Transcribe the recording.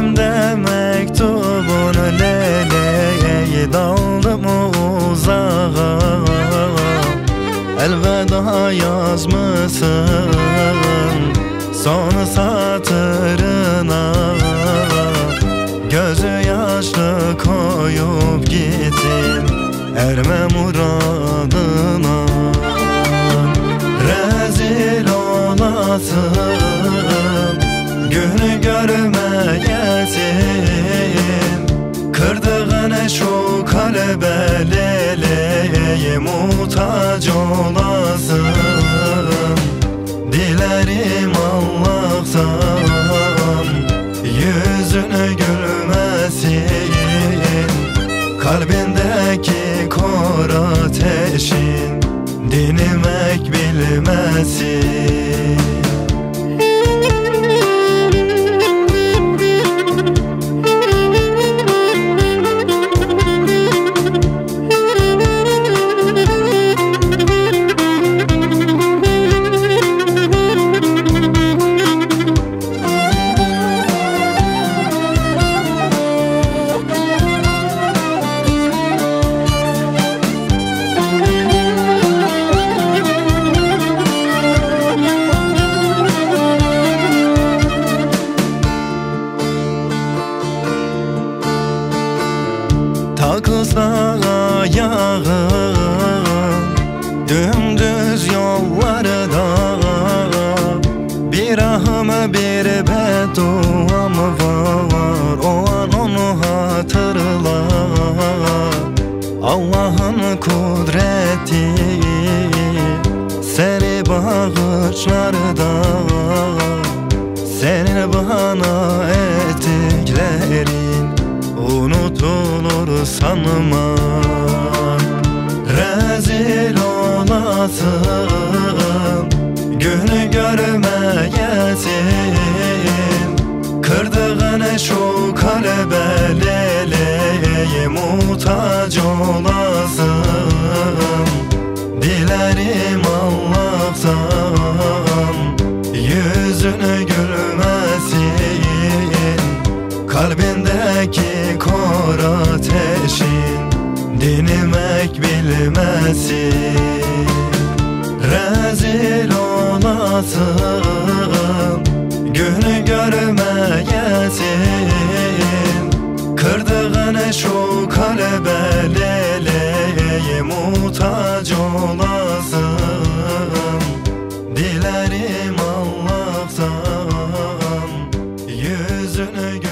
Elimde mektubun leleği, daldım uzağa. Elveda yazmışsın son satırına. Gözü yaşlı koyup gittin erme muradına. Rezil olasın günü görmeyesin. Kırdığın şu kalbe leleğe muhtaç olasın. Dilerim Allah'tan yüzünü gülmesin. Kalbindeki kor ateşin dinmek bilmesin. Takılsa ayağın dümdüz yollarda, bir ahım bir bedduam var. O an onu hatırla. Allah'ın kudreti seni bağışlar da, senin bana ettiklerin unutulur sanma. Rezil olasın günü görmeyesin. Kırdığın şu kalbe leleğe muhtaç olasın. Dilerim Allah'tan yüzünü gülmesin. Kalbindeki kor ateşin dinmek bilmesin. Rezil olasın günü görmeyesin. Kırdığın şu kalbe leleğe muhtaç olasın. Dilerim Allah'tan yüzünü